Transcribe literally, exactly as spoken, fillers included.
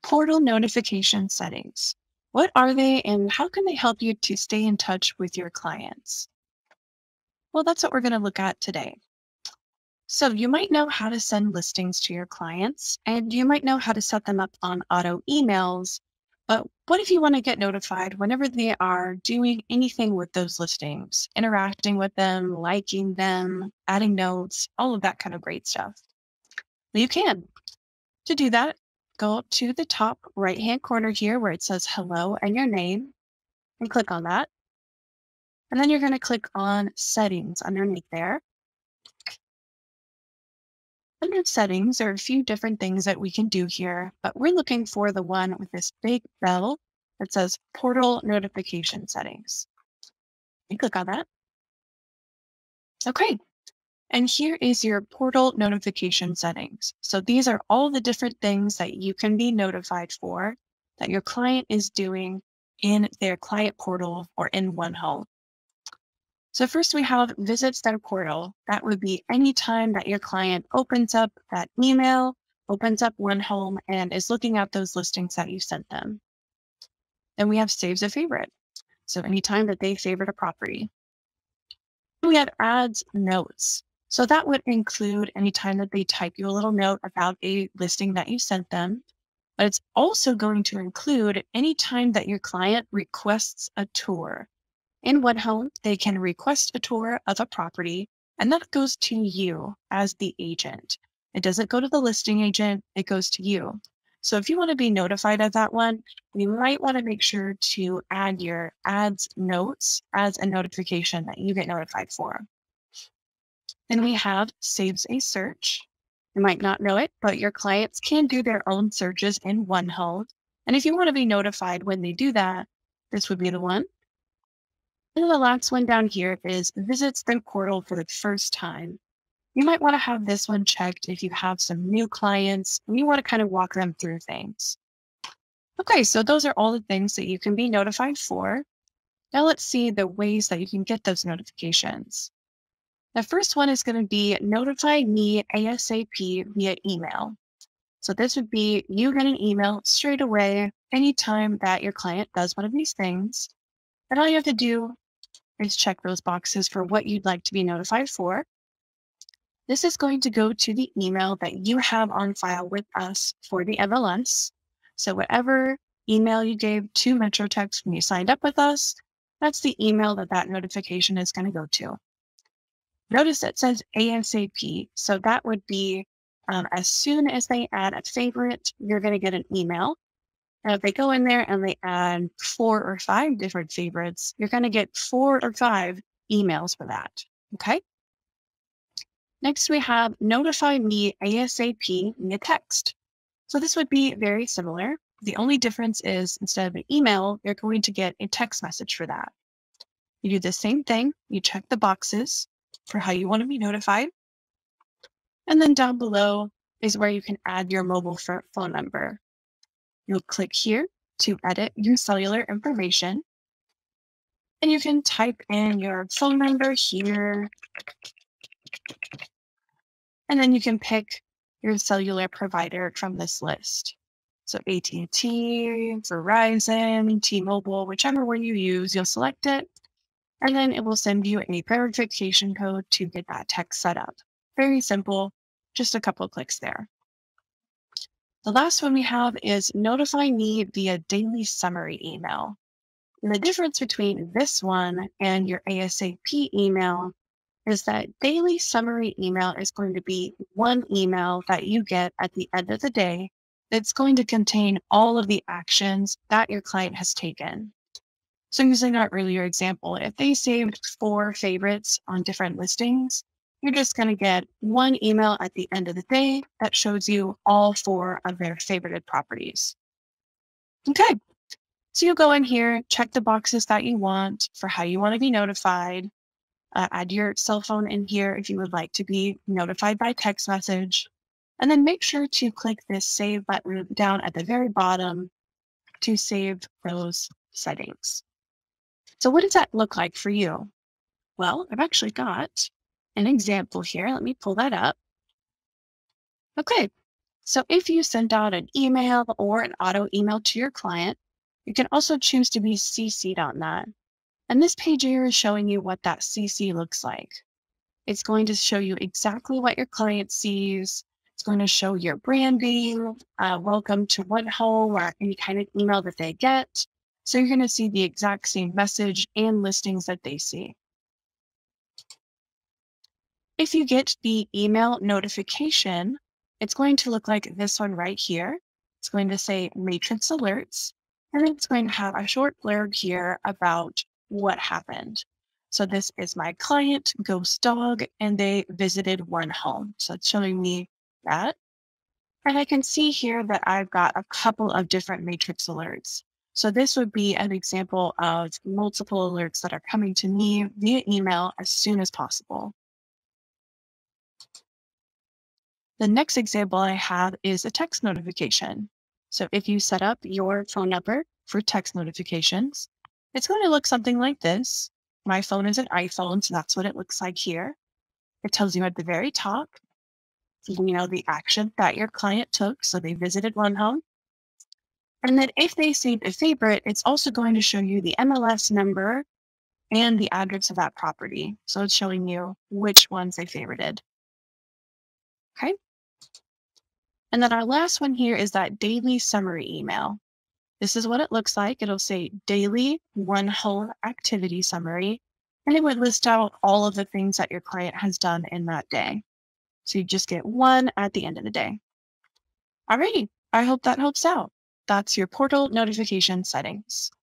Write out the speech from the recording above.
Portal notification settings. What are they and how can they help you to stay in touch with your clients? Well, that's what we're going to look at today. So you might know how to send listings to your clients and you might know how to set them up on auto emails. But what if you want to get notified whenever they are doing anything with those listings, interacting with them, liking them, adding notes, all of that kind of great stuff? Well, you can. To do that, go up to the top right-hand corner here where it says hello and your name and click on that. And then you're going to click on settings underneath there. Under settings, there are a few different things that we can do here, but we're looking for the one with this big bell that says portal notification settings. You click on that. Okay. And here is your portal notification settings. So these are all the different things that you can be notified for that your client is doing in their client portal or in OneHome. So first we have visits their portal. That would be any time that your client opens up that email, opens up OneHome, and is looking at those listings that you sent them. Then we have saves a favorite. So anytime that they favorite a property. We have adds notes. So that would include any time that they type you a little note about a listing that you sent them. But it's also going to include any time that your client requests a tour. In OneHome, they can request a tour of a property, and that goes to you as the agent. It doesn't go to the listing agent, it goes to you. So if you want to be notified of that one, you might want to make sure to add your adds notes as a notification that you get notified for. Then we have saves a search. You might not know it, but your clients can do their own searches in OneHome. And if you want to be notified when they do that, this would be the one. And the last one down here is visits the portal for the first time. You might want to have this one checked if you have some new clients and you want to kind of walk them through things. Okay, so those are all the things that you can be notified for. Now let's see the ways that you can get those notifications. The first one is going to be notify me ASAP via email. So this would be you get an email straight away anytime that your client does one of these things. And all you have to do is check those boxes for what you'd like to be notified for. This is going to go to the email that you have on file with us for the M L S. So whatever email you gave to MetroTex when you signed up with us, that's the email that that notification is going to go to. Notice it says ASAP. So that would be um, as soon as they add a favorite, you're going to get an email. Now, if they go in there and they add four or five different favorites, you're going to get four or five emails for that. Okay. Next, we have notify me ASAP via text. So this would be very similar. The only difference is instead of an email, you're going to get a text message for that. You do the same thing. You check the boxes for how you want to be notified. And then down below is where you can add your mobile phone number. You'll click here to edit your cellular information. And you can type in your phone number here. And then you can pick your cellular provider from this list. So A T and T, Verizon, T-Mobile, whichever one you use, you'll select it. And then it will send you a verification code to get that text set up. Very simple, just a couple of clicks there. The last one we have is notify me via daily summary email. And the difference between this one and your ASAP email is that daily summary email is going to be one email that you get at the end of the day that's going to contain all of the actions that your client has taken. So using our earlier example, if they saved four favorites on different listings, you're just going to get one email at the end of the day that shows you all four of their favorited properties. Okay, so you go in here, check the boxes that you want for how you want to be notified. Uh, add your cell phone in here if you would like to be notified by text message. And then make sure to click this save button down at the very bottom to save those settings. So what does that look like for you? Well, I've actually got an example here. Let me pull that up. Okay, So if you send out an email or an auto email to your client, you can also choose to be C C'd on that. And this page here is showing you what that C C looks like. It's going to show you exactly what your client sees. It's going to show your branding, uh, welcome to one home, or any kind of email that they get. So you're going to see the exact same message and listings that they see. If you get the email notification, it's going to look like this one right here. It's going to say Matrix Alerts, and then it's going to have a short blurb here about what happened. So this is my client, Ghost Dog, and they visited one home. So it's showing me that. And I can see here that I've got a couple of different Matrix Alerts. So this would be an example of multiple alerts that are coming to me via email as soon as possible. The next example I have is a text notification. So if you set up your phone number for text notifications, it's going to look something like this. My phone is an iPhone, so that's what it looks like here. It tells you at the very top, you know, the action that your client took. So they visited one home. And then if they saved a favorite, it's also going to show you the M L S number and the address of that property. So it's showing you which ones they favorited. Okay. And then our last one here is that daily summary email. This is what it looks like. It'll say daily one home activity summary, and it would list out all of the things that your client has done in that day. So you just get one at the end of the day. All right. I hope that helps out. That's your portal notification settings.